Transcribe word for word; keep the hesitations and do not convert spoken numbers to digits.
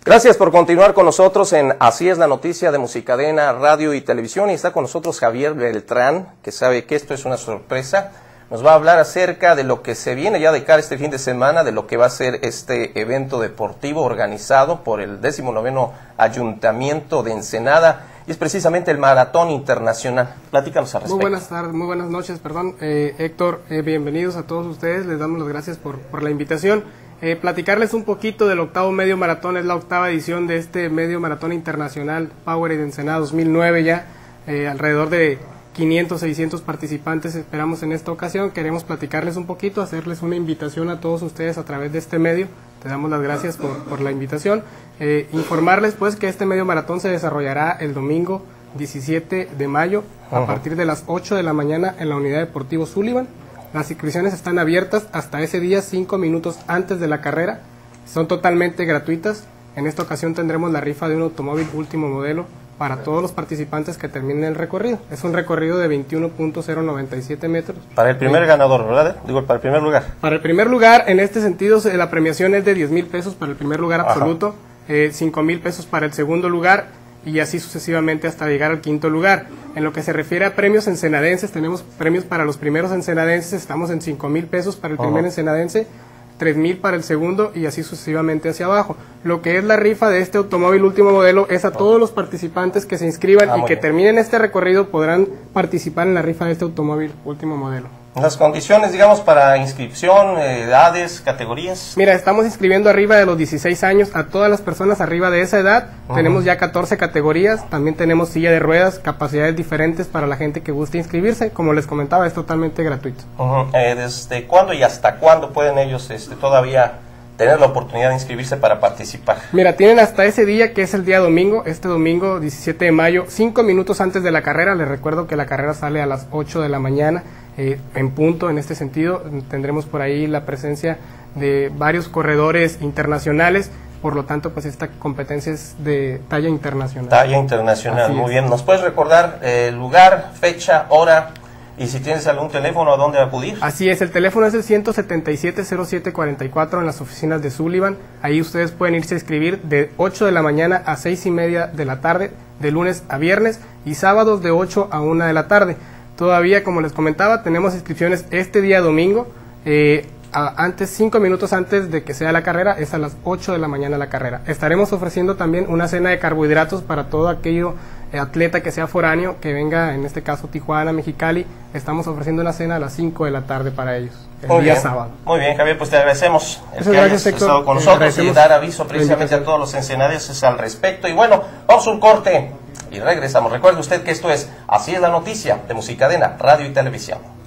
Gracias por continuar con nosotros en Así es la Noticia de Musicadena, Radio y Televisión. Y está con nosotros Javier Beltrán, que sabe que esto es una sorpresa. Nos va a hablar acerca de lo que se viene ya de cara este fin de semana, de lo que va a ser este evento deportivo organizado por el décimo noveno Ayuntamiento de Ensenada. Y es precisamente el Maratón Internacional. Platícanos al respecto. Muy buenas tardes, muy buenas noches, perdón. Eh, Héctor, eh, bienvenidos a todos ustedes. Les damos las gracias por, por la invitación. Eh, platicarles un poquito del octavo medio maratón, es la octava edición de este medio maratón internacional Powerade Ensenada dos mil nueve ya, eh, alrededor de quinientos, seiscientos participantes esperamos en esta ocasión. Queremos platicarles un poquito, hacerles una invitación a todos ustedes a través de este medio. Te damos las gracias por, por la invitación. Eh, informarles pues que este medio maratón se desarrollará el domingo diecisiete de mayo a uh-huh. partir de las ocho de la mañana en la Unidad Deportivo Sullivan. Las inscripciones están abiertas hasta ese día, cinco minutos antes de la carrera. Son totalmente gratuitas. En esta ocasión tendremos la rifa de un automóvil último modelo para todos los participantes que terminen el recorrido. Es un recorrido de veintiuno punto cero noventa y siete metros. Para el primer eh, ganador, ¿verdad? Digo, para el primer lugar. Para el primer lugar, en este sentido, la premiación es de diez mil pesos para el primer lugar absoluto, eh, cinco mil pesos para el segundo lugar, y así sucesivamente hasta llegar al quinto lugar. En lo que se refiere a premios ensenadenses, tenemos premios para los primeros ensenadenses, estamos en cinco mil pesos para el uh-huh. primer ensenadense, tres mil para el segundo y así sucesivamente hacia abajo. Lo que es la rifa de este automóvil último modelo es a todos los participantes que se inscriban ah, y que bien. terminen este recorrido podrán participar en la rifa de este automóvil último modelo. Las condiciones, digamos, para inscripción, edades, categorías. Mira, estamos inscribiendo arriba de los dieciséis años a todas las personas arriba de esa edad. Uh-huh. Tenemos ya catorce categorías, también tenemos silla de ruedas, capacidades diferentes para la gente que guste inscribirse. Como les comentaba, es totalmente gratuito. Uh-huh. eh, ¿Desde cuándo y hasta cuándo pueden ellos este, todavía tener la oportunidad de inscribirse para participar? Mira, tienen hasta ese día, que es el día domingo, este domingo diecisiete de mayo, cinco minutos antes de la carrera. Les recuerdo que la carrera sale a las ocho de la mañana. Eh, en punto, en este sentido, tendremos por ahí la presencia de varios corredores internacionales, por lo tanto, pues esta competencia es de talla internacional. Talla internacional, Así muy es. bien. ¿Nos puedes recordar el eh, lugar, fecha, hora y si tienes algún teléfono a dónde acudir? Así es, el teléfono es el ciento setenta y siete, cero siete cuarenta y cuatro en las oficinas de Sullivan. Ahí ustedes pueden irse a inscribir de ocho de la mañana a seis y media de la tarde, de lunes a viernes, y sábados de ocho a una de la tarde. Todavía, como les comentaba, tenemos inscripciones este día domingo, eh, a, antes, cinco minutos antes de que sea la carrera, es a las ocho de la mañana la carrera. Estaremos ofreciendo también una cena de carbohidratos para todo aquello eh, atleta que sea foráneo, que venga, en este caso Tijuana, Mexicali. Estamos ofreciendo una cena a las cinco de la tarde para ellos, el Muy día bien. sábado. Muy bien, Javier, pues te agradecemos el Muchas que gracias, hayas Héctor. estado con nosotros y dar aviso precisamente a todos los ensenadenses al respecto. Y bueno, vamos a un corte y regresamos. Recuerde usted que esto es Así es la Noticia de Musicadena, Radio y Televisión.